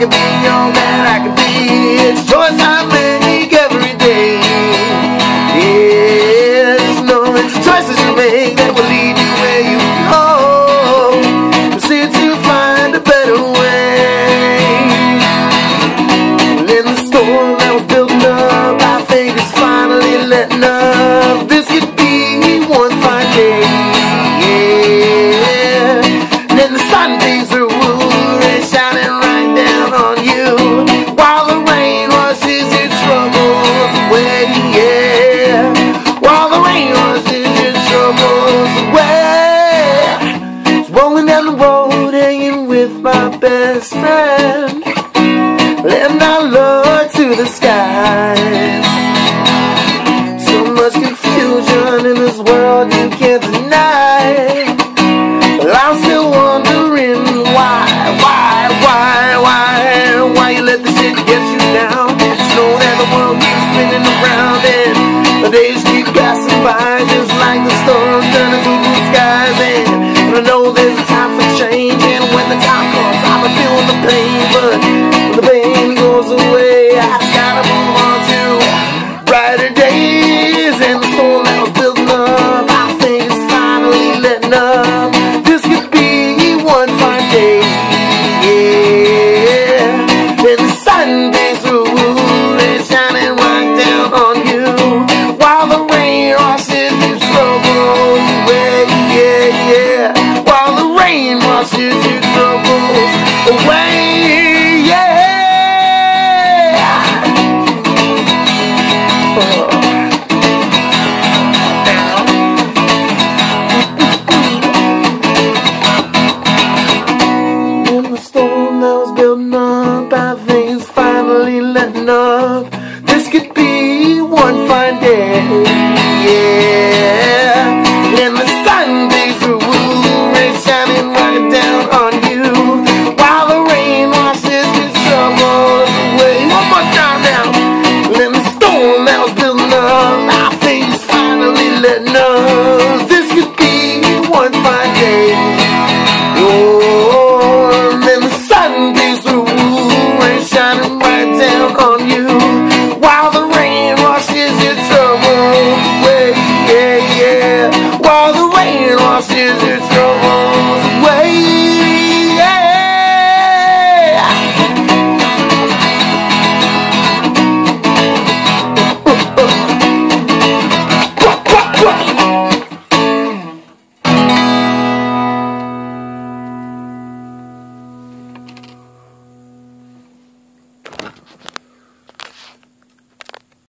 can be all that I can be. It's a choice I make every day. Yeah, just know it's the choices you make that will lead you where you go. Proceed to find a better way. And in the storm that was building up, I think it's finally letting up. This could be one fine day. Yeah, and then the sun beams through and shining right down on you, while the rain washes your troubles away. Yeah, while the rain washes your troubles away. Just rolling down the road, hanging with my best friend, letting our love to the skies. So much confusion in this world you can't deny, but I'm still wondering why you let the shit get you down. Just know that the world keeps spinning around and the days keep passing by, just like the storms turning to blue skies. And I know there's a time for change, and when the time comes I'll be feeling the pain, but when the pain goes away I gotta move on to brighter days. And the storm that was building up, I think it's finally letting up. This could be one fine day. Yeah, then the sun beams through and shining right down on you, while the rain washes your troubles away. Yeah, yeah, while the rain washes your troubles away. Building up, I think it's finally letting up. This could be one fine day. Yeah, and the sun beams through and shining right down on you, while the rain washes your troubles away. One more time now. And the storm that was building up, I think it's finally letting up. This could be one fine day. Oh, and then the sun beams through and shining right down on you, while the rain washes your troubles away. Yeah, yeah, while the rain washes your